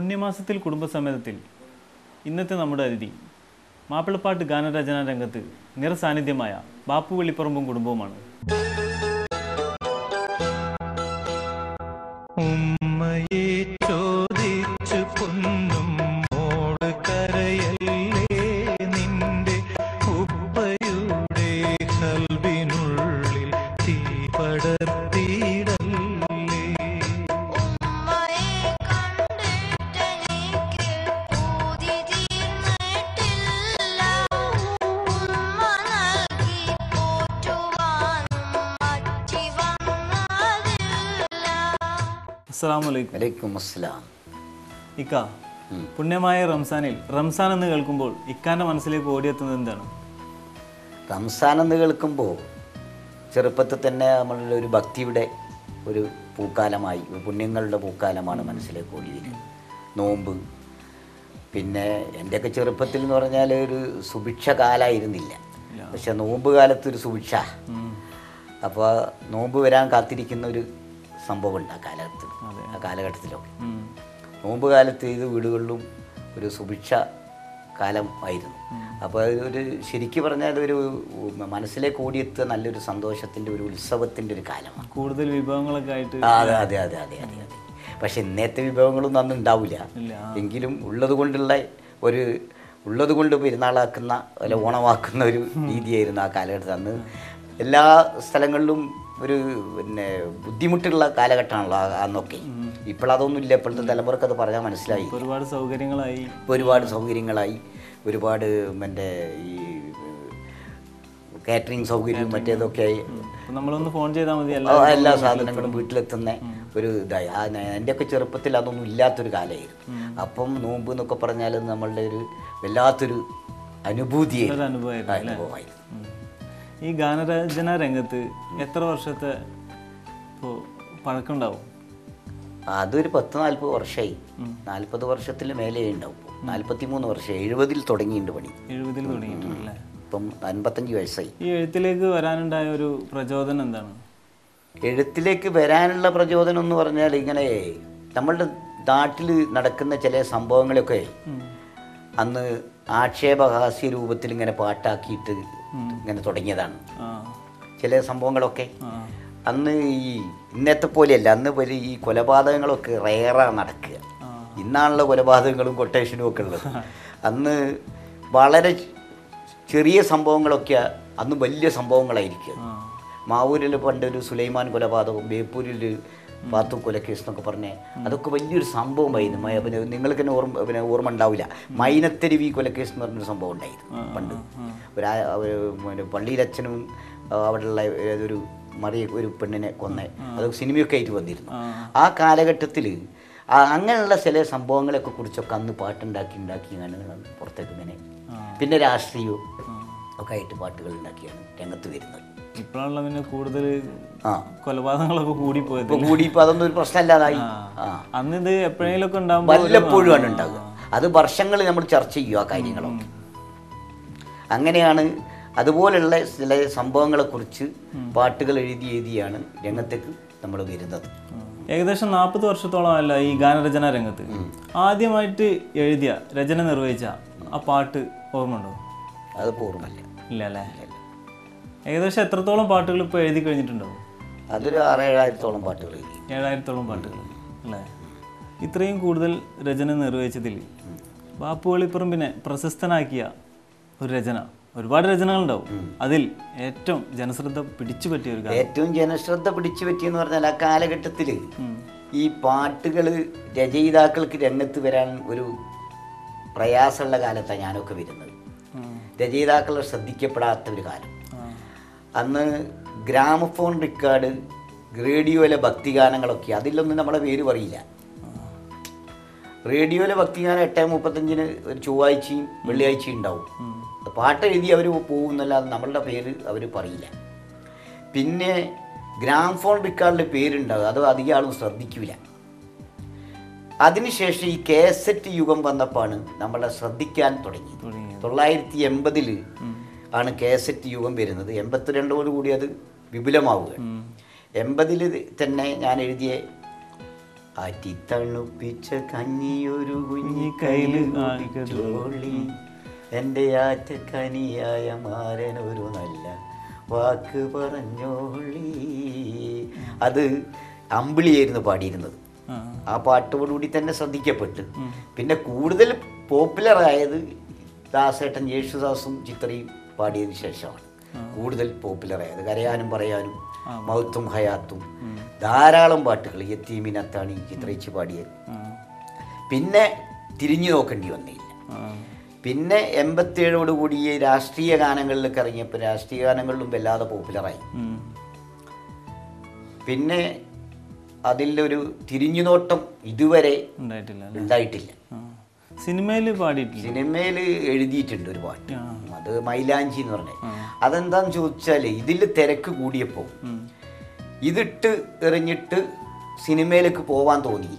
പുണ്യമാസത്തിൽ കുടുംബസമേതത്തിൽ ഇന്നത്തെ നമ്മുടെ അതിഥി മാപ്പിളപ്പാട്ട് ഗാനരചനാ രംഗത്ത് നിറസാന്നിധ്യമായ ബാപ്പു വെള്ളിപ്പറമ്പും കുടുംബവുമാണ്. ഇക്ക, പുണ്യമായ റംസാനിൽ റംസാൻ എന്ന് കേൾക്കുമ്പോൾ ഇക്കാന്റെ മനസ്സിലേക്ക് ഓടിയെത്തുന്നത് എന്താണ്? റംസാൻ എന്ന് കേൾക്കുമ്പോൾ ചെറുപ്പത്തിൽ തന്നെ നമ്മളുടെ ഒരു ഭക്തിയുടെ ഒരു പൂക്കാലമായി, പുണ്യങ്ങളുടെ പൂക്കാലമാണ് മനസ്സിലേക്ക് ഓടിയത്. നോമ്പ്, പിന്നെ എൻ്റെയൊക്കെ ചെറുപ്പത്തിൽ എന്ന് പറഞ്ഞാൽ ഒരു സുഭിക്ഷ കാലമായിരുന്നില്ല, പക്ഷെ നോമ്പ് കാലത്തൊരു സുഭിക്ഷ. അപ്പോൾ നോമ്പ് വരാൻ കാത്തിരിക്കുന്ന ഒരു സംഭവമുണ്ട് ആ കാലഘട്ടത്തിലൊക്കെ. നോമ്പ് കാലത്ത് ഇത് വീടുകളിലും ഒരു സുഭിക്ഷ കാലം ആയിരുന്നു. അപ്പോൾ ഒരു ശരിക്കും പറഞ്ഞാൽ ഒരു മനസ്സിലേക്ക് ഓടിയെത്തുക നല്ലൊരു സന്തോഷത്തിൻ്റെ ഒരു ഉത്സവത്തിൻ്റെ ഒരു കാലമാണ്. കൂടുതൽ വിഭവങ്ങളൊക്കെ ആയിട്ട്. അതെ അതെ അതെ അതെ അതെ അതെ. പക്ഷെ ഇന്നത്തെ വിഭവങ്ങളൊന്നും അന്ന് ഉണ്ടാവില്ല. എങ്കിലും ഉള്ളത് കൊണ്ട് പെരുന്നാളാക്കുന്ന അല്ല ഓണമാക്കുന്ന ഒരു രീതിയായിരുന്നു ആ കാലഘട്ടത്തിൽ. അന്ന് എല്ലാ സ്ഥലങ്ങളിലും ഒരു ബുദ്ധിമുട്ടുള്ള കാലഘട്ടമാണല്ലോ അന്നൊക്കെ. ഇപ്പോഴതൊന്നുമില്ല. ഇപ്പോഴത്തെ തലമുറക്ക് അത് പറഞ്ഞാൽ മനസ്സിലായി. ഒരുപാട് സൗകര്യങ്ങളായി, ഒരുപാട് ഈ കാറ്ററിംഗ് സൗകര്യവും മറ്റേതൊക്കെ ആയി. നമ്മളൊന്ന് ഫോൺ ചെയ്താൽ മതി, എല്ലാ സാധനങ്ങളും വീട്ടിലെത്തുന്ന ഒരു ഇതായി. എൻ്റെയൊക്കെ ചെറുപ്പത്തിൽ അതൊന്നും ഇല്ലാത്തൊരു കാലമായിരുന്നു. അപ്പം നോമ്പ് എന്നൊക്കെ പറഞ്ഞാൽ നമ്മളുടെ ഒരു വല്ലാത്തൊരു അനുഭവമായിരുന്നു. ഈ ഗാനരചന രംഗത്ത് എത്ര വർഷത്തെ പഴക്കമുണ്ടാവും? അതൊരു 10-40 വർഷമായി. 40 വർഷത്തിൽ മേലെ ഉണ്ടാവും. 43 വർഷം. 70-ൽ തുടങ്ങിയിട്ടുണ്ട് പണി. 70-ൽ തുടങ്ങിയിട്ടുണ്ട്. ഇപ്പം 55 വയസ്സായി. ഈ എഴുത്തിലേക്ക് വരാനുണ്ടായ ഒരു പ്രചോദനം എന്താണ്? എഴുത്തിലേക്ക് വരാനുള്ള പ്രചോദനം എന്ന് പറഞ്ഞാൽ ഇങ്ങനെ നമ്മളുടെ നാട്ടിൽ നടക്കുന്ന ചില സംഭവങ്ങളൊക്കെ അന്ന് ആക്ഷേപഹാസ്യ രൂപത്തിൽ ഇങ്ങനെ പാട്ടാക്കിയിട്ട് ഇങ്ങനെ തുടങ്ങിയതാണ്. ചില സംഭവങ്ങളൊക്കെ അന്ന് ഈ ഇന്നത്തെ പോലെയല്ല. അന്ന് ഈ കൊലപാതകങ്ങളൊക്കെ റെയറാണ് നടക്കുക. ഇന്നാണുള്ള കൊലപാതകങ്ങളും കൊട്ടേഷനും ഒക്കെ ഉള്ളത്. അന്ന് വളരെ ചെറിയ സംഭവങ്ങളൊക്കെ അന്ന് വലിയ സംഭവങ്ങളായിരിക്കും. മാവൂരിൽ പണ്ടൊരു സുലൈമാൻ കൊലപാതകം, ബേപ്പൂരിൽ പാത്തു കൊലക്കേസ് എന്നൊക്കെ പറഞ്ഞ് അതൊക്കെ വലിയൊരു സംഭവമായിരുന്നു. പിന്നെ നിങ്ങൾക്ക് തന്നെ ഓർമ്മ ഉണ്ടാവില്ല. മൈനത്തെരുവി കൊലക്കേസ് എന്ന് പറഞ്ഞൊരു സംഭവം ഉണ്ടായിരുന്നു പണ്ട്. പള്ളിയിലച്ഛനും അവിടെയുള്ള ഒരു ഒരു പെണ്ണിനെ കൊന്നേ, അതൊക്കെ സിനിമയൊക്കെ ആയിട്ട് വന്നിരുന്നു. ആ കാലഘട്ടത്തിൽ അങ്ങനെയുള്ള ചില സംഭവങ്ങളെയൊക്കെ കുറിച്ചൊക്കെ അന്ന് പാട്ടുണ്ടാക്കി ഇങ്ങനെ പുറത്തേക്ക് ഇങ്ങനെ, പിന്നെ രാഷ്ട്രീയവും ഒക്കെ ആയിട്ട് പാട്ടുകൾ ഉണ്ടാക്കിയാണ് രംഗത്ത് വരുന്നത്. ഇപ്പോഴാണല്ലോ പിന്നെ കൂടുതൽ കൊലപാതകങ്ങളൊക്കെ കൂടിപ്പോയത്. കൂടിയപ്പോൾ അതൊന്നും ഒരു പ്രശ്നമല്ലാതായി. അന്ന് ഇത് എപ്പോഴെങ്കിലും ഒക്കെ ഉണ്ടാകും, വല്ലപ്പോഴുമാണ് ഉണ്ടാകുക. അത് വർഷങ്ങൾ നമ്മൾ ചർച്ച ചെയ്യും ആ കാര്യങ്ങളൊക്കെ. അങ്ങനെയാണ് അതുപോലുള്ള ചില സംഭവങ്ങളെക്കുറിച്ച് പാട്ടുകൾ എഴുതിയാണ് രംഗത്തേക്ക് നമ്മൾ വരുന്നത്. ഏകദേശം 40 വർഷത്തോളമല്ല ഈ ഗാനരചനാ രംഗത്ത്. ആദ്യമായിട്ട് എഴുതിയ രചന നിർവഹിച്ച ആ പാട്ട് ഓർമ്മയുണ്ടോ? അത് ഓർമ്മയില്ല. ഇല്ല അല്ലേ? ഏകദേശം എത്രത്തോളം പാട്ടുകൾ ഇപ്പോൾ എഴുതി കഴിഞ്ഞിട്ടുണ്ടാവും? അതൊരു 6,000-7,000 പാട്ടുകൾ എഴുതി. 7,000-ഓളം പാട്ടുകൾ അല്ലേ? ഇത്രയും കൂടുതൽ രചന നിർവഹിച്ചതിൽ ബാപ്പു വെള്ളിപ്പറമ്പിനെ പ്രശസ്തനാക്കിയ ഒരു രചന, ഒരുപാട് രചനകളുണ്ടാവും, അതിൽ ഏറ്റവും ജനശ്രദ്ധ പിടിച്ചു പറ്റിയ ഒരു കാര്യം? ഏറ്റവും ജനശ്രദ്ധ പിടിച്ചു പറ്റിയെന്ന് പറഞ്ഞാൽ ആ കാലഘട്ടത്തിൽ ഈ പാട്ടുകൾ രചയിതാക്കൾക്ക് രംഗത്ത് വരാൻ ഒരു പ്രയാസമുള്ള കാലത്താണ് ഞാനൊക്കെ വരുന്നത്. രചയിതാക്കൾ ശ്രദ്ധിക്കപ്പെടാത്ത ഒരു കാലം. അന്ന് ഗ്രാമഫോൺ റെക്കോർഡ്, റേഡിയോയിലെ ഭക്തിഗാനങ്ങളൊക്കെ, അതിലൊന്നും നമ്മളെ പേര് പറയില്ല. റേഡിയോയിലെ ഭക്തിഗാനം 8:35 ഒരു ചൊവ്വാഴ്ചയും വെള്ളിയാഴ്ചയും ഉണ്ടാവും. പാട്ട് എഴുതി അവർ പോകുന്നല്ലാതെ നമ്മളുടെ പേര് അവർ പറയില്ല. പിന്നെ ഗ്രാമഫോൺ റെക്കോർഡിൽ പേരുണ്ടാവും, അത് അധികം ആളും ശ്രദ്ധിക്കില്ല. അതിനുശേഷം ഈ കാസറ്റ് യുഗം വന്നപ്പോഴാണ് നമ്മളെ ശ്രദ്ധിക്കാൻ തുടങ്ങി. 1980 ആണ് കാസറ്റ് യുഗം വരുന്നത്. 82 കൂടി അത് വിപുലമാവുകയാണ്. 80 തന്നെ ഞാൻ എഴുതിയ ആറ്റിത്തണുപ്പിച്ച കഞ്ഞിയൊരു കുഞ്ഞി കയ്യില് ചോളി, എൻ്റെ ആറ്റക്കനിയായ മാരനൊരു നല്ല വാക്ക് പറഞ്ഞോളി. അത് അമ്പിളിയായിരുന്നു പാടിയിരുന്നത്. ആ പാട്ടോടുകൂടി തന്നെ ശ്രദ്ധിക്കപ്പെട്ട് പിന്നെ കൂടുതൽ പോപ്പുലറായത് ദാസേട്ടൻ യേശുദാസും ചിത്രയും പാടിയതിന് ശേഷമാണ് കൂടുതൽ പോപ്പുലറായത്. കരയാനും പറയാനും മൗത്തും ഹയാത്തും ധാരാളം പാട്ടുകൾ യത്തീമിനത്താണ് ചിത്രയിച്ച് പാടിയത്. പിന്നെ തിരിഞ്ഞു നോക്കേണ്ടി വന്നില്ല. പിന്നെ 87 ഈ രാഷ്ട്രീയ ഗാനങ്ങളിലൊക്കെ ഇറങ്ങിയപ്പോൾ രാഷ്ട്രീയ ഗാനങ്ങളിലും വല്ലാതെ പോപ്പുലറായി. പിന്നെ അതിലൊരു തിരിഞ്ഞുനോട്ടം ഇതുവരെ ഉണ്ടായിട്ടില്ല. സിനിമയിൽ പാടിയിട്ടില്ല. സിനിമയിൽ എഴുതിയിട്ടുണ്ട് ഒരു പാട്ട്, അത് മൈലാഞ്ചി എന്ന് പറഞ്ഞത്. അതെന്താന്ന് ചോദിച്ചാൽ ഇതിൽ തിരക്ക് കൂടിയപ്പോൾ ഇതിട്ട് എറിഞ്ഞിട്ട് സിനിമയിലേക്ക് പോവാൻ തോന്നിയില്ല.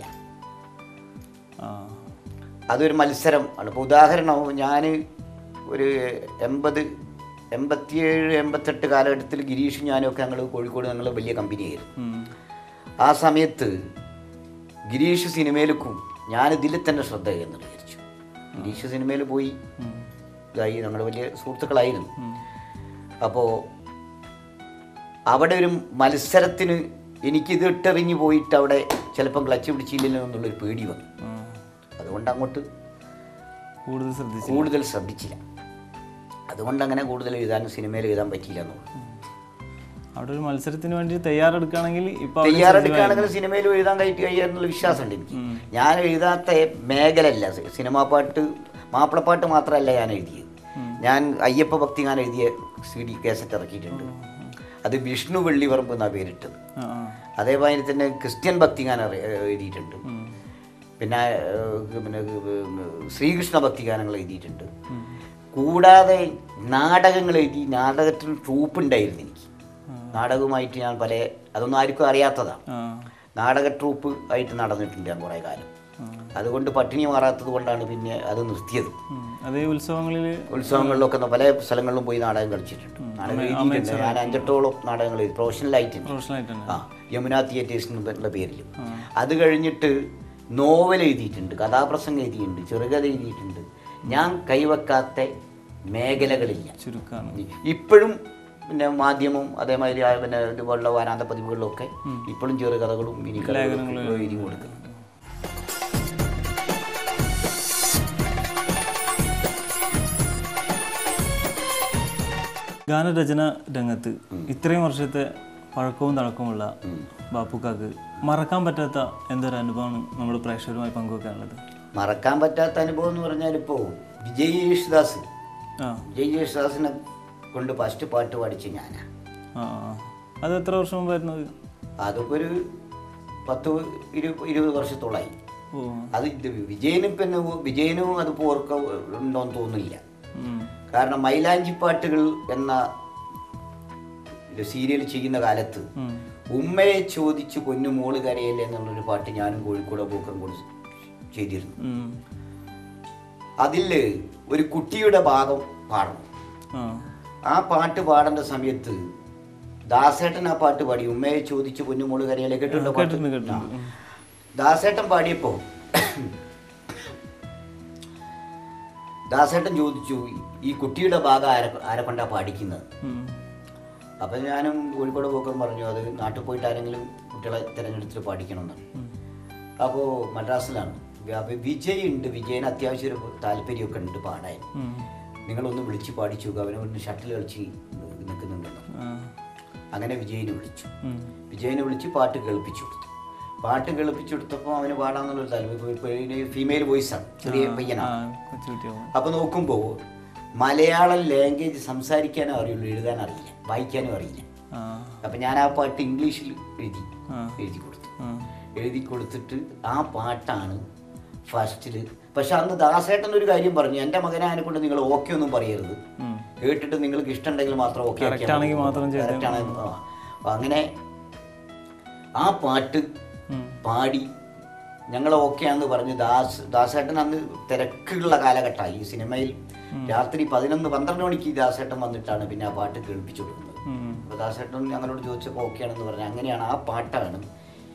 അതൊരു മത്സരം ആണ്. ഇപ്പോൾ ഉദാഹരണം, ഞാൻ ഒരു 87, 88 കാലഘട്ടത്തിൽ ഗിരീഷും ഞാനൊക്കെ ഞങ്ങൾ കോഴിക്കോട് ഞങ്ങൾ വലിയ കമ്പനിയായിരുന്നു. ആ സമയത്ത് ഗിരീഷ് സിനിമയിലേക്കും ഞാനിതിൽ തന്നെ ശ്രദ്ധ ചെയ്യുന്നത് വിചാരിച്ചു. ഗിരീഷ് സിനിമയിൽ പോയി ഇതായി, ഞങ്ങൾ വലിയ സുഹൃത്തുക്കളായിരുന്നു. അപ്പോൾ അവിടെ ഒരു മത്സരത്തിന് എനിക്കിത് ഇട്ടെറിഞ്ഞ് പോയിട്ട് അവിടെ ചിലപ്പം ക്ലച്ച് പിടിച്ചില്ലല്ലോ എന്നുള്ളൊരു പേടി വന്നു. അതുകൊണ്ട് അങ്ങോട്ട് കൂടുതൽ ശ്രദ്ധിച്ചില്ല. അതുകൊണ്ട് അങ്ങനെ കൂടുതൽ എഴുതാനും സിനിമയിൽ എഴുതാൻ പറ്റിയില്ല എന്നുള്ളൂ. അവിടെ ഒരു മത്സരത്തിന് വേണ്ടി തയ്യാറെടുക്കുകയാണെങ്കിൽ സിനിമയിൽ എഴുതാൻ കഴിയാന്നുള്ള വിശ്വാസമുണ്ട് എനിക്ക്. ഞാൻ എഴുതാത്ത മേഖലയല്ല സിനിമാ പാട്ട്, മാപ്പിളപ്പാട്ട് മാത്രമല്ല ഞാൻ എഴുതിയത്. ഞാൻ അയ്യപ്പ ഭക്തിഗാനം എഴുതിയ CD കാസറ്റ് ഇറക്കിയിട്ടുണ്ട്. അത് വിഷ്ണു വെള്ളിവറമ്പ് എന്നാണ് പേരിട്ടത്. അതേപോലെ തന്നെ ക്രിസ്ത്യൻ ഭക്തിഗാനം എഴുതിയിട്ടുണ്ട്. പിന്നെ ശ്രീകൃഷ്ണ ഭക്തിഗാനങ്ങൾ എഴുതിയിട്ടുണ്ട്. കൂടാതെ നാടകങ്ങൾ എഴുതി. നാടകത്തിൽ ട്രൂപ്പ് ഉണ്ടായിരുന്നു എനിക്ക്. നാടകവുമായിട്ട് ഞാൻ അതൊന്നും ആർക്കും അറിയാത്തതാണ്. നാടക ട്രൂപ്പ് ആയിട്ട് നടന്നിട്ടുണ്ട് ഞാൻ കുറേ കാലം. അതുകൊണ്ട് പട്ടിണി മാറാത്തത് കൊണ്ടാണ് പിന്നെ അത് നിർത്തിയത്. അതേ ഉത്സവങ്ങളിലൊക്കെ പല സ്ഥലങ്ങളിലും പോയി നാടകം കളിച്ചിട്ടുണ്ട്. നാടകം എഴുതിയിട്ടുണ്ട്. ഞാൻ 5-8ഓളം നാടകങ്ങൾ എഴുതി പ്രൊഫഷണലായിട്ടുണ്ട്. യമുന തിയേറ്റേഴ്സ് എന്നുള്ള പേരിൽ. അത് കഴിഞ്ഞിട്ട് നോവൽ എഴുതിയിട്ടുണ്ട്, കഥാപ്രസംഗം എഴുതിയിട്ടുണ്ട്, ചെറുകഥ എഴുതിയിട്ടുണ്ട്. ഞാൻ കൈവെക്കാത്ത മേഖലകളില്ല. ഇപ്പോഴും പിന്നെ മാധ്യമം അതേമാതിരി പിന്നെ ഇതുപോലുള്ള വാരാന്ത പതിവുകളിലൊക്കെ ഇപ്പോഴും ചെറുകഥകളും മിനി കഥകളും എഴുതി കൊടുക്കും. ഗാനരചന രംഗത്ത് ഇത്രയും വർഷത്തെ പഴക്കവും തഴക്കമുള്ള ബാപ്പുക്കാക്ക് മറക്കാൻ പറ്റാത്ത എന്തൊരു അനുഭവമാണ് നമ്മുടെ പ്രേക്ഷകരുമായി പങ്കുവെക്കാനുള്ളത്? മറക്കാൻ പറ്റാത്ത അനുഭവം എന്ന് പറഞ്ഞാൽ ഇപ്പോൾ വിജയ് യേശുദാസിനെ കൊണ്ട് ഫസ്റ്റ് പാട്ട് പഠിച്ച് ഞാനാ. അത് എത്ര വർഷം മുമ്പായിരുന്നു? അതൊക്കെ ഒരു 10-20 വർഷത്തോളായി. അത് വിജയനും അതിപ്പോൾ ഓർക്ക ഉണ്ടോന്ന് തോന്നില്ല. കാരണം മൈലാഞ്ചി പാട്ടുകൾ എന്ന സീരിയൽ ചെയ്യുന്ന കാലത്ത് ഉമ്മയെ ചോദിച്ച് പൊന്നുമോള് കരയല്ലേ എന്നുള്ളൊരു പാട്ട് ഞാനും കോഴിക്കോട് പൂക്കം കൂടി ചെയ്തിരുന്നു. അതിൽ ഒരു കുട്ടിയുടെ ഭാഗം പാടണം. ആ പാട്ട് പാടേണ്ട സമയത്ത് ദാസേട്ടൻ ആ പാട്ട് പാടി, ഉമ്മയെ ചോദിച്ച് പൊന്നുമോള് കരയല്ലേ. കേട്ടിട്ടുണ്ടോ പാട്ട്? ദാസേട്ടൻ പാടിയപ്പോൾ ദാസേട്ടൻ ചോദിച്ചു, ഈ കുട്ടിയുടെ ഭാഗം ആരെ കൊണ്ടാ പാടിക്കുന്നത്? അപ്പം ഞാനും കോഴിക്കോട് പോക്കം പറഞ്ഞു, അത് നാട്ടിൽ പോയിട്ട് ആരെങ്കിലും കുട്ടികളെ തിരഞ്ഞെടുത്തിട്ട് പാടിക്കണമെന്നാണ്. അപ്പോൾ മദ്രാസിലാണ്. വിജയ് ഉണ്ട്, വിജയന് അത്യാവശ്യം ഒരു താല്പര്യമൊക്കെ ഉണ്ട് പാടാൻ. നിങ്ങളൊന്ന് വിളിച്ച് പാടിച്ചു, അവനെ ഒന്ന് ഷട്ടിൽ കളിച്ച് നിൽക്കുന്നുണ്ടെന്ന്. അങ്ങനെ വിജയനെ വിളിച്ച് പാട്ട് കേൾപ്പിച്ചു കൊടുത്തു. പാട്ട് കേൾപ്പിച്ചു കൊടുത്തപ്പോൾ അവന് പാടാന്നുള്ളൊരു താല്പര്യം. ഫീമെയിൽ വോയിസാണ്, ചെറിയ പയ്യനാണ്. അപ്പോൾ നോക്കുമ്പോൾ മലയാളം ലാംഗ്വേജ് സംസാരിക്കാനും അറിയുള്ളൂ, എഴുതാനും അറിയില്ല, വായിക്കാനും അറിയില്ല. അപ്പം ഞാൻ ആ പാട്ട് ഇംഗ്ലീഷിൽ എഴുതി കൊടുത്തിട്ട് ആ പാട്ടാണ് ഫസ്റ്റിൽ. പക്ഷെ അന്ന് ദാസേട്ടൻ ഒരു കാര്യം പറഞ്ഞു, എൻ്റെ മകനെ അതിനെ കൊണ്ട് നിങ്ങൾ ഓക്കെ ഒന്നും പറയരുത്, കേട്ടിട്ട് നിങ്ങൾക്ക് ഇഷ്ടമുണ്ടെങ്കിൽ മാത്രം ഓക്കെ കറക്റ്റാണ്. അങ്ങനെ ആ പാട്ട് പാടി ഞങ്ങൾ ഓക്കെയാണെന്ന് പറഞ്ഞ് ദാസേട്ടൻ അന്ന് തിരക്കുള്ള കാലഘട്ടമായി ഈ സിനിമയിൽ. രാത്രി 11-12 മണിക്ക് ദാസേട്ടൻ വന്നിട്ടാണ് പിന്നെ ആ പാട്ട് കേൾപ്പിച്ചു കൊടുക്കുന്നത്. അപ്പോൾ ദാസേട്ടൻ ഞങ്ങളോട് ചോദിച്ചപ്പോൾ ഓക്കെയാണെന്ന് പറഞ്ഞു. അങ്ങനെയാണ് ആ പാട്ടാണ്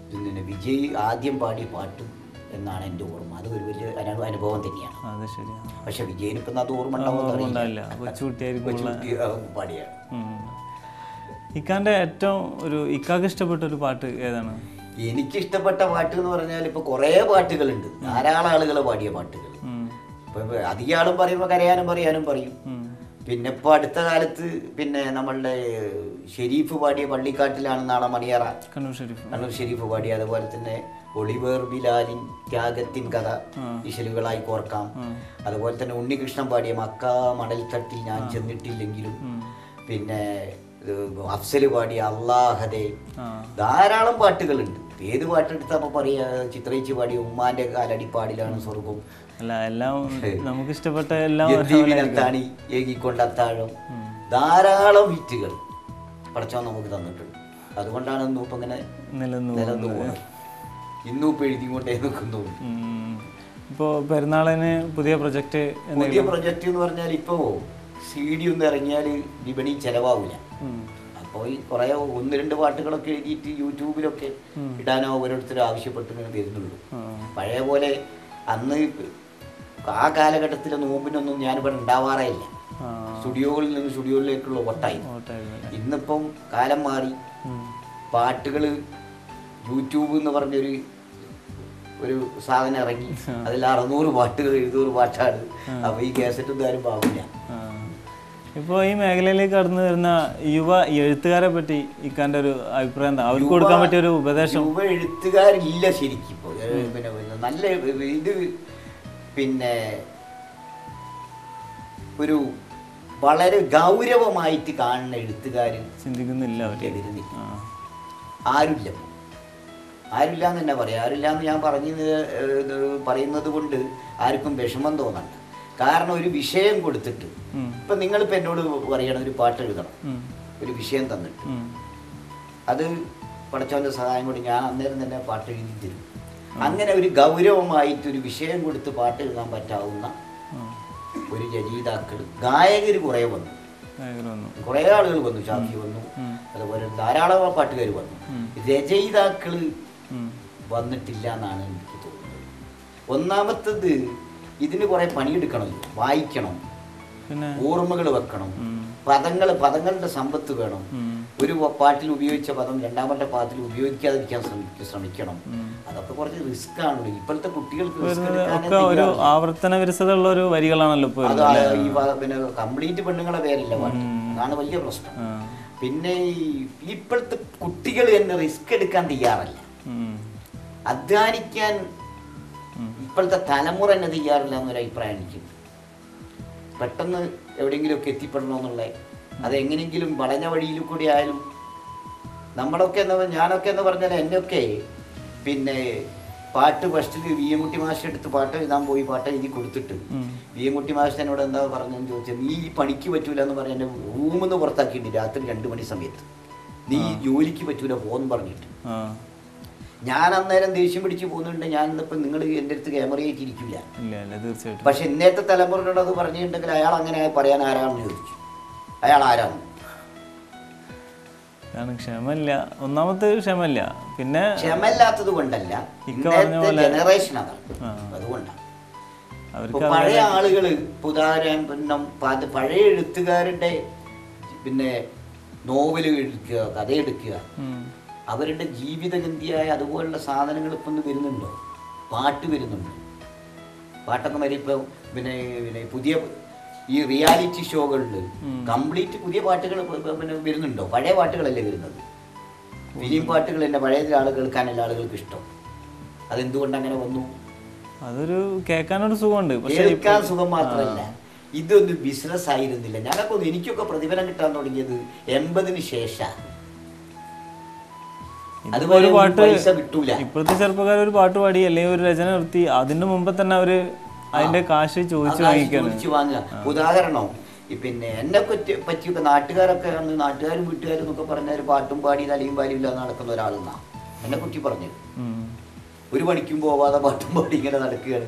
പിന്നെ വിജയ് ആദ്യം പാടിയ പാട്ട് എന്നാണ് എൻ്റെ ഓർമ്മ. അത് ഒരു വലിയ അനുഭവം തന്നെയാണ്. അത് ശരിയാണ്. പക്ഷെ വിജയനിപ്പം അത് ഓർമ്മ ഉണ്ടാവില്ല, പാടിയാണ്. ഇക്കാന്റെ ഏറ്റവും ഇക്കാക്ക് ഇഷ്ടപ്പെട്ട ഒരു പാട്ട് ഏതാണ്? എനിക്കിഷ്ടപ്പെട്ട പാട്ട് എന്ന് പറഞ്ഞാൽ ഇപ്പൊ കുറേ പാട്ടുകളുണ്ട്, ധാരാളം ആളുകൾ പാടിയ പാട്ടുകൾ. ഇപ്പൊ അധികം ആളും പറയുമ്പോൾ കരയാനും പറയും. പിന്നെ ഇപ്പൊ അടുത്ത കാലത്ത് പിന്നെ നമ്മളുടെ ഷെരീഫ് പാടിയ പള്ളിക്കാട്ടിലാണ് നാളെ മണിയറ, കണ്ണൂർ ഷെരീഫ് പാടിയ. അതുപോലെ തന്നെ ഒളിവേർ ബിലാലിൻ ത്യാഗത്തിൻ കഥ ഇശലുകളായി കോർക്കാം. അതുപോലെ തന്നെ ഉണ്ണികൃഷ്ണൻ പാടിയ മക്ക മണൽത്തട്ടിൽ ഞാൻ ചെന്നിട്ടില്ലെങ്കിലും. പിന്നെ അഫ്സല് പാടിയ അല്ലാഹദേ. ധാരാളം പാട്ടുകളുണ്ട്. ഏത് പാട്ടെടുത്തപ്പോൾ പറയാ, ചിത്രയിച്ച് പാടിയ ഉമ്മാന്റെ കാലടിപ്പാടിലാണ് സ്വർഗം. നമുക്ക് ഇഷ്ടപ്പെട്ട എല്ലാം ഏകിക്കൊണ്ട് അത്താഴം. ധാരാളം ഹിറ്റുകൾ പഠിച്ചോ നമുക്ക് തന്നിട്ടുണ്ട്. അതുകൊണ്ടാണ് ഇന്നും ഇപ്പം ഇങ്ങനെ നിലനിന്ന് പോകുന്നത്. ഇന്നും ഇപ്പം എഴുതിക്കൊണ്ടേ നിൽക്കുന്നു. ഇപ്പോൾ പെരുന്നാളിന് പുതിയ പ്രൊജക്റ്റ് എന്ന് പറഞ്ഞാൽ ഇപ്പോൾ CD ഒന്നും ഇറങ്ങിയാൽ വിപണി ചെലവാകില്ല. അപ്പോൾ ഈ കുറേ 1-2 പാട്ടുകളൊക്കെ എഴുതിയിട്ട് യൂട്യൂബിലൊക്കെ ഇടാനോ ഓരോരുത്തരും ആവശ്യപ്പെട്ട് ഇങ്ങനെ വരുന്നുള്ളൂ. പഴയ പോലെ അന്ന് ആ കാലഘട്ടത്തിലെ നോമ്പിനൊന്നും ഞാനിവിടെ ഉണ്ടാവാറേ ഇല്ല. സ്റ്റുഡിയോകളിൽ നിന്ന് സ്റ്റുഡിയോയിലേക്കുള്ള ഓട്ടായി. ഇന്നിപ്പം കാലം മാറി. പാട്ടുകൾ യൂട്യൂബ് എന്ന് പറഞ്ഞൊരു സാധനം ഇറങ്ങി. അതിൽ 600 പാട്ടുകൾ 700 പാട്ടാണ്. അപ്പോൾ ഈ കാസറ്റൊന്നും ആരും പാവില്ല. ഇപ്പോൾ ഈ മേഖലയിലേക്ക് കടന്നു വരുന്ന യുവ എഴുത്തുകാരെ പറ്റി ഇക്കാന്റെ ഒരു അഭിപ്രായം എന്താ? അവർക്ക് കൊടുക്കാൻ പറ്റിയ ഒരു ഉപദേശം? യുവ എഴുത്തുകാരില്ല ശരിക്കും ഇപ്പോൾ. പിന്നെ നല്ല ഇത് പിന്നെ ഒരു വളരെ ഗൗരവമായിട്ട് കാണുന്ന എഴുത്തുകാർ ചിന്തിക്കുന്നില്ല. ആരുമില്ല എന്ന് തന്നെ പറയാം. ആരുമില്ല എന്ന് ഞാൻ പറയുന്നത് കൊണ്ട് ആർക്കും വിഷമം തോന്നണ്ട. കാരണം ഒരു വിഷയം കൊടുത്തിട്ട് ഇപ്പം നിങ്ങളിപ്പോൾ എന്നോട് പറയണം ഒരു പാട്ട് എഴുതണം, ഒരു വിഷയം തന്നിട്ട് അത് പടച്ചവൻ്റെ സഹായം കൊണ്ട് ഞാൻ അന്നേരം തന്നെ പാട്ട് എഴുതി തരും. അങ്ങനെ ഒരു ഗൗരവമായിട്ട് ഒരു വിഷയം കൊടുത്ത് പാട്ട് എഴുതാൻ പറ്റാവുന്ന ഒരു രചയിതാക്കൾ, ഗായകർ കുറേ വന്നു, കുറേ ആളുകൾ വന്നു. ഷാഫി വന്നു, അതുപോലെ ധാരാളം പാട്ടുകാർ വന്നു. രചയിതാക്കൾ വന്നിട്ടില്ല എന്നാണ് എനിക്ക് തോന്നുന്നത്. ഒന്നാമത്തത് ഇതിന് കുറേ പണിയെടുക്കണമല്ലോ, വായിക്കണം, ഓർമ്മകൾ വെക്കണം, പദങ്ങളുടെ സമ്പത്ത് വേണം. ഒരു പാട്ടിൽ ഉപയോഗിച്ച പദം രണ്ടാമത്തെ പാട്ടിൽ ഉപയോഗിക്കാതിരിക്കാൻ ശ്രമിക്കണം. അതൊക്കെ കുറച്ച് റിസ്ക് ആണല്ലോ ഇപ്പോഴത്തെ കുട്ടികൾക്ക്. ഒരു ആവർത്തന വിരസതയുള്ള ഒരു വരികളാണല്ലോ പിന്നെ കംപ്ലീറ്റ് പെണ്ണുങ്ങളെ പേരില്ല പാട്ട്. അതാണ് വലിയ പ്രശ്നം. പിന്നെ ഇപ്പോഴത്തെ കുട്ടികൾ തന്നെ റിസ്ക് എടുക്കാൻ തയ്യാറല്ല, അധ്വാനിക്കാൻ ഇപ്പോഴത്തെ തലമുറ തന്നെ തയ്യാറില്ല എന്നൊരു അഭിപ്രായം എനിക്ക്. പെട്ടെന്ന് എവിടെയെങ്കിലുമൊക്കെ എത്തിപ്പെടണമെന്നുള്ള, അതെങ്ങനെയെങ്കിലും വളഞ്ഞ വഴിയിൽ കൂടി ആയാലും. ഞാനൊക്കെ എന്ന് പറഞ്ഞാൽ എന്നെയൊക്കെ പിന്നെ പാട്ട് ഫസ്റ്റിൽ VM കുട്ടി മാസ്റ്റർ എടുത്ത് പാട്ട് എഴുതാൻ പോയി. പാട്ട് എഴുതി കൊടുത്തിട്ട് VM കുട്ടി മാസ്റ്റർ എന്നോട് എന്താ പറഞ്ഞെന്ന് ചോദിച്ചാൽ, നീ ഈ പണിക്ക് പറ്റൂല എന്ന് പറഞ്ഞ് എന്നെ റൂമിൽ നിന്ന് പുറത്താക്കിയിട്ട് രാത്രി 2 മണി സമയത്ത്, നീ ജോലിക്ക് പറ്റൂല പോന്ന് പറഞ്ഞിട്ട്. ഞാൻ അന്നേരം ദേഷ്യം പിടിച്ച് പോകുന്നുണ്ട്. ഞാൻ ഇന്നിപ്പം നിങ്ങൾ എൻ്റെ അടുത്ത് ക്യാമറയായിട്ട് ഇരിക്കില്ല. പക്ഷെ ഇന്നത്തെ തലമുറയോട് അത് പറഞ്ഞിട്ടുണ്ടെങ്കിൽ അയാൾ അങ്ങനെ പറയാൻ ആരാണെന്ന് ചോദിച്ചു. അയാൾ ആരാണ്? ക്ഷമല്ല, ഒന്നാമത്തെ ക്ഷമല്ല. പിന്നെ ക്ഷമല്ലാത്തത് കൊണ്ടല്ല, ഇന്നത്തെ ജനറേഷൻ അതാണ്, അതുകൊണ്ടാണ്. പഴയ ആളുകൾ പഴയ എഴുത്തുകാരുടെ പിന്നെ നോവല് എടുക്കുക, കഥ എടുക്കുക, അവരുടെ ജീവിതഗന്ധിയായ അതുപോലുള്ള സാധനങ്ങൾ ഇപ്പം ഒന്ന് വരുന്നുണ്ടോ? പാട്ട് വരുന്നുണ്ട്. പാട്ടൊക്കെ വരെ ഇപ്പം പിന്നെ പുതിയ ഈ റിയാലിറ്റി ഷോകളിൽ കംപ്ലീറ്റ് പുതിയ പാട്ടുകൾ പിന്നെ വരുന്നുണ്ടോ? പഴയ പാട്ടുകളല്ലേ വരുന്നത്. ഫിലിം പാട്ടുകൾ തന്നെ പഴയ ആളുകൾ കേൾക്കാനല്ല ആളുകൾക്ക് ഇഷ്ടം. അതെന്തുകൊണ്ട് അങ്ങനെ വന്നു? അതൊരു കേൾക്കാനൊരു സുഖമുണ്ട്. കേൾക്കാൻ സുഖം മാത്രമല്ല, ഇതൊന്നും ബിസിനസ് ആയിരുന്നില്ല. എനിക്കൊക്കെ പ്രതിഫലം കിട്ടാൻ തുടങ്ങിയത് 80-ന് ശേഷം. ഒരു പാട്ട് ഇപ്പോഴത്തെ ചെറുപ്പക്കാർ ഒരു പാട്ട് പാടി അല്ലെങ്കിൽ ഒരു രചന നിർത്തി അതിന് മുമ്പ് തന്നെ അവര് അതിന്റെ കാശ് ചോദിച്ചു വാങ്ങുക. ഉദാഹരണം പിന്നെ എന്നെ പറ്റിയൊക്കെ നാട്ടുകാരൊക്കെ നാട്ടുകാരും വീട്ടുകാരും എന്നൊക്കെ പറഞ്ഞാൽ പാട്ടും പാടി തലയും പാലും ഇല്ലാതെ നടക്കുന്ന ഒരാളെന്നാ എന്നെ കുറ്റി പറഞ്ഞത്. ഒരു പണിക്കും പോവാതെ പാട്ടും പാടി ഇങ്ങനെ നടക്കുകയാണ്.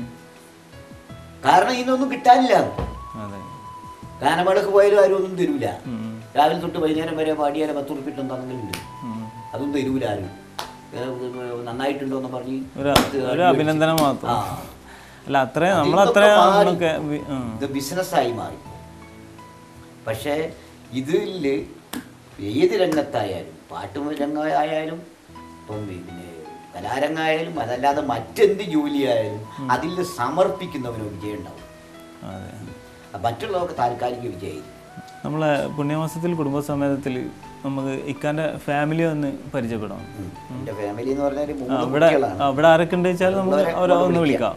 കാരണം ഇതിനൊന്നും കിട്ടാനില്ല. ഗാനമേളക്ക് പോയാലും ആരും ഒന്നും തരൂല. രാവിലെ തൊട്ട് വൈകുന്നേരം വരെ പാടിയാലും 10 ഉറുപ്പിക ഉണ്ടെന്നെങ്കിലും ഉണ്ട്. അതൊന്നും തരൂല ആരും. നന്നായിട്ടുണ്ടോ എന്ന് പറഞ്ഞ് ഒരു അഭിനന്ദനം മാത്രം. ആ അല്ല അത്രയും നമ്മളത്ര ഇത് ബിസിനസ്സായി മാറി. പക്ഷേ ഇതിൽ ഏത് രംഗത്തായാലും, പാട്ട് രംഗമായാലും ഇപ്പം പിന്നെ കലാരംഗമായാലും അതല്ലാതെ മറ്റെന്ത് ജോലിയായാലും അതിൽ സമർപ്പിക്കുന്നവന് വിജയം ഉണ്ടാവും. മറ്റുള്ളവർക്ക് താൽക്കാലിക വിജയം. നമ്മളെ പുണ്യമാസത്തിൽ കുടുംബസമേതത്തിൽ നമുക്ക് ഇക്കാൻ്റെ ഫാമിലി ഒന്ന് പരിചയപ്പെടാം. എൻ്റെ ഫാമിലി എന്ന് പറഞ്ഞാൽ ഇവിടെ ആരൊക്കെ ഉണ്ട് വെച്ചാൽ നമ്മൾ അവരെ ഒന്ന് വിളിക്കാം.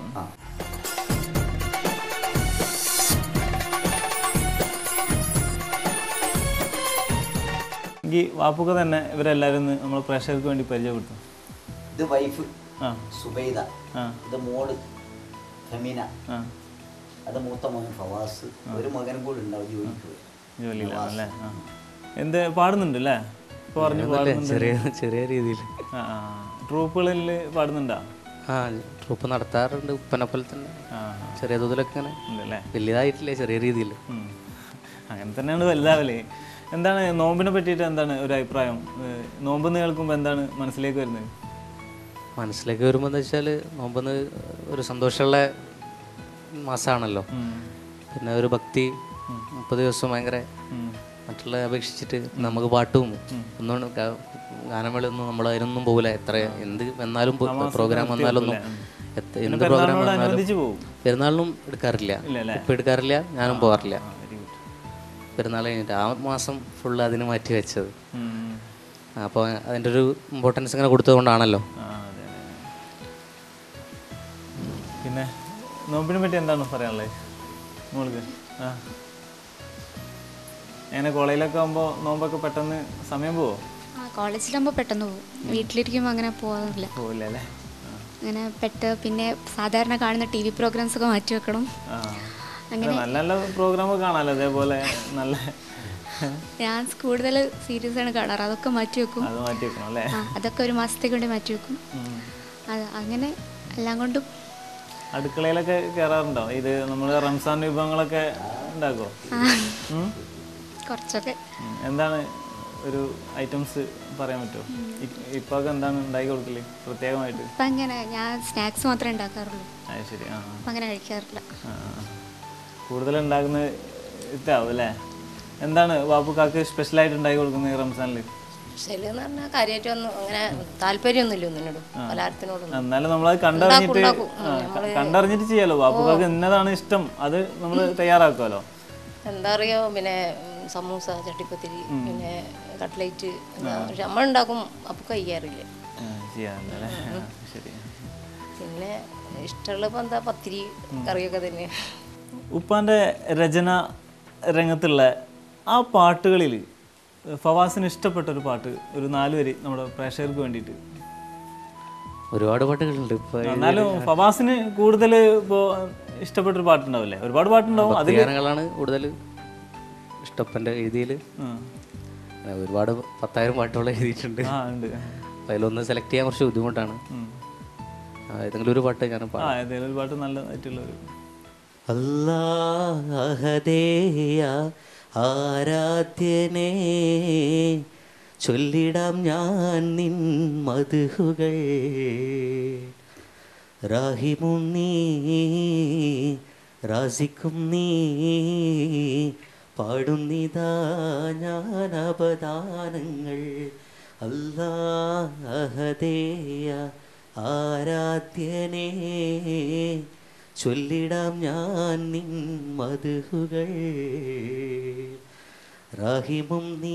എങ്കിൽ വാപ്പുക തന്നെ ഇവരെല്ലാവരും നമ്മൾ പ്രേക്ഷകർക്ക് വേണ്ടി പരിചയപ്പെടുത്തും. ഇത് വൈഫ് സുബൈദ, ഇത് മോള് ഫെമീന, അത് മൂത്ത മകൻ ഫവാസ്, ഒരു മകനും കൂടി ഉണ്ടാവും ജോലിയിലല്ലേ. എന്ത് പാടുന്നുണ്ട് അല്ലേ? ഇപ്പൊ പറഞ്ഞു ചെറിയ രീതിയിൽ ട്രൂപ്പുകളിൽ പാടുന്നുണ്ടോ? ആ ട്രൂപ്പ് നടത്താറുണ്ട്, ഉപ്പനെ പോലെ തന്നെ ചെറിയ തോതിലൊക്കെ അങ്ങനെ ഉണ്ടല്ലേ, വലിയതായിട്ടില്ലേ, ചെറിയ രീതിയിൽ. അങ്ങനെ തന്നെയാണ് വലുതാവല്ലേ. എന്താണ് നോമ്പിനെ പറ്റിയിട്ട് എന്താണ് ഒരു അഭിപ്രായം? നോമ്പെന്ന് കേൾക്കുമ്പോൾ എന്താണ് മനസ്സിലേക്ക് വരുന്നത്? മനസ്സിലേക്ക് വരുമ്പോൾ എന്താ വെച്ചാൽ നോമ്പെന്ന് ഒരു സന്തോഷമുള്ള മാസമാണല്ലോ. പിന്നെ ഒരു ഭക്തി 30 ദിവസം ഭയങ്കര മറ്റുള്ള അപേക്ഷിച്ചിട്ട് നമുക്ക് പാട്ടും ഒന്നും ഗാനമേളയൊന്നും നമ്മൾ അതിനൊന്നും പോകില്ല. എത്ര എന്ത് വന്നാലും പ്രോഗ്രാം വന്നാലൊന്നും എന്ത് പ്രോഗ്രാം വന്നാലും പെരുന്നാളിനും എടുക്കാറില്ല. ഇപ്പം എടുക്കാറില്ല, ഞാനും പോകാറില്ല. പെരുന്നാൾ കഴിഞ്ഞിട്ട് ആ മാസം ഫുള്ള് അതിന് മാറ്റി വെച്ചത്. അപ്പോൾ അതിൻ്റെ ഒരു ഇമ്പോർട്ടൻസ് ഇങ്ങനെ കൊടുത്തതുകൊണ്ടാണല്ലോ. പിന്നെ നോമ്പിനെ പറ്റി എന്താണ് പറയാനുള്ളത് മോൾക്ക്? എങ്ങനെ കോളേജിലൊക്കെ ആകുമ്പോൾ നോമ്പൊക്കെ പെട്ടെന്ന് സമയം പോവോ? കോളേജിലാകുമ്പോൾ പെട്ടെന്ന് പോകും, വീട്ടിലിരിക്കുമ്പോൾ അങ്ങനെ പോകാറില്ല. പോവില്ല അല്ലേ? അങ്ങനെ പിന്നെ സാധാരണ കാണുന്ന TV പ്രോഗ്രാംസ് ഒക്കെ മാറ്റി വെക്കണം. അങ്ങനെ നല്ല നല്ല പ്രോഗ്രാമൊക്കെ കാണാമല്ലോ. അതേപോലെ നല്ല ഞാൻ കൂടുതൽ സീരീസ് ആണ് കാണാറ്, അതൊക്കെ മാറ്റി വെക്കും. അത് മാറ്റി വെക്കണം അല്ലേ? അതൊക്കെ ഒരു മാസത്തേക്ക് വേണ്ടി മാറ്റി വെക്കും. അങ്ങനെ എല്ലാം കൊണ്ടും. അടുക്കളയിലൊക്കെ കയറാറുണ്ടോ? ഇത് നമ്മൾ റംസാൻ വിഭവങ്ങളൊക്കെ ഉണ്ടാക്കുമോ? കുറച്ചൊക്കെ. എന്താണ് ഒരു ഐറ്റംസ് പറയാൻ പറ്റുമോ? ഇപ്പൊ എന്താണ് ഉണ്ടാക്കി കൊടുക്കല് പ്രത്യേകമായിട്ട്? ഇപ്പം അങ്ങനെ ഞാൻ സ്നാക്സ് മാത്രമേ ഉണ്ടാക്കാറുള്ളൂ. ശരി. അപ്പം അങ്ങനെ കഴിക്കാറില്ല. കൂടുതൽ ഉണ്ടാക്കുന്നത് ഇതാവും അല്ലേ? എന്താണ് ബാപ്പുക്കാക്ക് സ്പെഷ്യലായിട്ട് ഉണ്ടാക്കി കൊടുക്കുന്നത് റംസാനിൽ? സ്പെഷ്യൽ എന്ന് പറഞ്ഞാൽ കാര്യമായിട്ടൊന്നും അങ്ങനെ താല്പര്യമൊന്നുമില്ല ഒന്നിനോടും, പലഹാരത്തിനോടും. എന്നാലും നമ്മളത് കണ്ടറിഞ്ഞിട്ട് ചെയ്യാലോ. ബാപ്പുക്കാക്ക് എന്നതാണ് ഇഷ്ടം അത് നമ്മൾ തയ്യാറാക്കുമല്ലോ. എന്താ പറയുക, പിന്നെ സമൂസ, ചട്ടിപ്പത്തിരി, പിന്നെ കട്ട്ലേറ്റ്, പക്ഷെ നമ്മളുണ്ടാക്കും. അപ്പോൾ കഴിക്കാറില്ല. പിന്നെ ഇഷ്ടമുള്ളപ്പോൾ എന്താ പത്തിരി കറിയൊക്കെ തന്നെ. ഉപ്പാൻ്റെ രചന രംഗത്തുള്ള ആ പാട്ടുകളിൽ ഫവാസിന് ഇഷ്ടപ്പെട്ടൊരു പാട്ട് ഒരു 4 വരി നമ്മുടെ പ്രേക്ഷകർക്ക് വേണ്ടിയിട്ട്. ഒരുപാട് പാട്ടുകളുണ്ട്. എന്നാലും ഫവാസിന് കൂടുതൽ ഇപ്പോൾ ഇഷ്ടപ്പെട്ടൊരു പാട്ടുണ്ടാവില്ലേ? ഒരുപാട് പാട്ടുണ്ടാവും. അത് ഗാനങ്ങളാണ് കൂടുതൽ ഇഷ്ടപ്പൻ്റെ എഴുതിയിൽ. ഒരുപാട് 10,000 പാട്ടുകൾ എഴുതിയിട്ടുണ്ട്. അപ്പോൾ അതിലൊന്ന് സെലക്ട് ചെയ്യാൻ കുറച്ച് ബുദ്ധിമുട്ടാണ്. ഏതെങ്കിലും ഒരു പാട്ട് ഞാൻ ഏതെങ്കിലും ഒരു പാട്ട് നല്ലതായിട്ടുള്ളൊരു. അല്ലാഹദേയ ആരാധ്യനേ, ചൊല്ലിടാം ഞാൻ നിൻ മദ്ഹുകൾ. റാഹിമും നീ, റാസിക്കും നീ, പാടുന്നിതാ ഞാൻ അപദാനങ്ങൾ. അല്ലാഹദേയ ആരാധ്യനേ, ചൊല്ലിടാം ഞാൻ നിൻ മദ്ഹുകൾ. റാഹിമും നീ,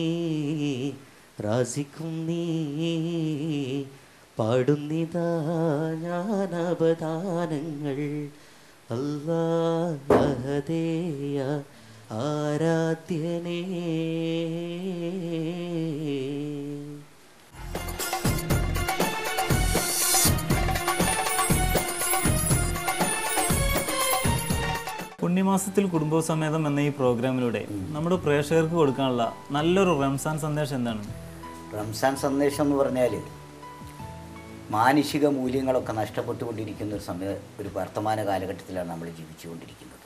റാസിക്കും നീ, പാടുന്നിതാ ഞാൻ അപദാനങ്ങൾ. അല്ലാഹദേയ ആരാധ്യനേ. പുണ്യമാസത്തിൽ കുടുംബസമേതം എന്ന ഈ പ്രോഗ്രാമിലൂടെ നമ്മുടെ പ്രേക്ഷകർക്ക് കൊടുക്കാനുള്ള നല്ലൊരു റംസാൻ സന്ദേശം എന്താണ്? റംസാൻ സന്ദേശം എന്ന് പറഞ്ഞാൽ മാനുഷിക മൂല്യങ്ങളൊക്കെ നഷ്ടപ്പെട്ടുകൊണ്ടിരിക്കുന്ന ഒരു വർത്തമാന കാലഘട്ടത്തിലാണ് നമ്മൾ ജീവിച്ചുകൊണ്ടിരിക്കുന്നത്.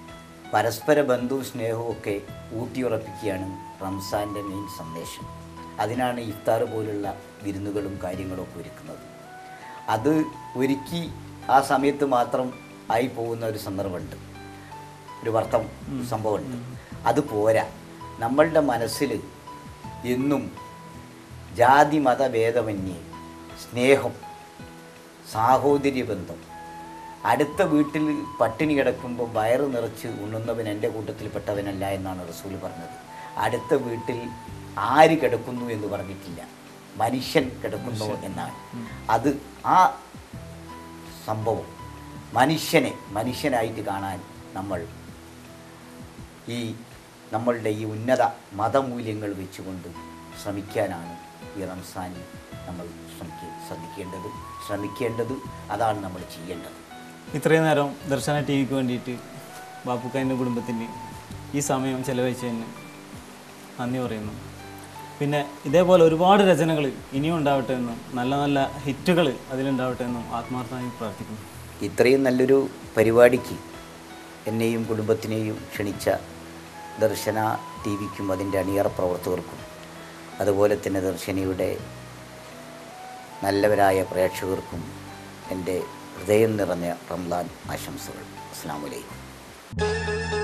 പരസ്പര ബന്ധവും സ്നേഹവും ഒക്കെ ഊട്ടിയുറപ്പിക്കുകയാണ് റംസാൻ്റെ മെയിൻ സന്ദേശം. അതിനാണ് ഇഫ്താർ പോലുള്ള വിരുന്നുകളും കാര്യങ്ങളൊക്കെ ഒരുക്കുന്നത്. അത് ഒരുക്കി ആ സമയത്ത് മാത്രം ആയി പോകുന്ന ഒരു സന്ദർഭമുണ്ട്, ഒരു സംഭവമുണ്ട്. അത് പോരാ. നമ്മളുടെ മനസ്സിൽ എന്നും ജാതി മതഭേദമന്യേ സ്നേഹം, സാഹോദര്യ ബന്ധം, അടുത്ത വീട്ടിൽ പട്ടിണി കിടക്കുമ്പോൾ വയറ് നിറച്ച് ഉണ്ണുന്നവൻ എൻ്റെ കൂട്ടത്തിൽപ്പെട്ടവനല്ല എന്നാണ് റസൂൽ പറഞ്ഞത്. അടുത്ത വീട്ടിൽ ആര് കിടക്കുന്നു എന്ന് പറഞ്ഞിട്ടില്ല, മനുഷ്യൻ കിടക്കുന്നു എന്നാണ്. അത് ആ സംഭവം മനുഷ്യനെ മനുഷ്യനായിട്ട് കാണാൻ നമ്മളുടെ ഈ ഉന്നത മതമൂല്യങ്ങൾ വെച്ചുകൊണ്ട് ശ്രമിക്കാനാണ് ഈ റംസാനിൽ നമ്മൾ ശ്രമിക്കേണ്ടത്. അതാണ് നമ്മൾ ചെയ്യേണ്ടത്. ഇത്രയും നേരം ദർശന ടി വിക്ക് വേണ്ടിയിട്ട് ബാപ്പുക്കാൻ്റെ കുടുംബത്തിന് ഈ സമയം ചെലവഴിച്ചതിന് നന്ദി പറയുന്നു. പിന്നെ ഇതേപോലെ ഒരുപാട് രചനകൾ ഇനിയും ഉണ്ടാവട്ടെ എന്നും നല്ല നല്ല ഹിറ്റുകൾ അതിലുണ്ടാവട്ടെ എന്നും ആത്മാർത്ഥമായി പ്രാർത്ഥിക്കുന്നു. ഇത്രയും നല്ലൊരു പരിപാടിക്ക് എന്നെയും കുടുംബത്തിനെയും ക്ഷണിച്ച ദർശന ടി വിക്കും അതിൻ്റെ അണിയറ പ്രവർത്തകർക്കും അതുപോലെ തന്നെ ദർശനയുടെ നല്ലവരായ പ്രേക്ഷകർക്കും എൻ്റെ ഹൃദയം നിറഞ്ഞ റംസാൻ ആശംസകൾ. അസ്സലാമു അലൈക്കും.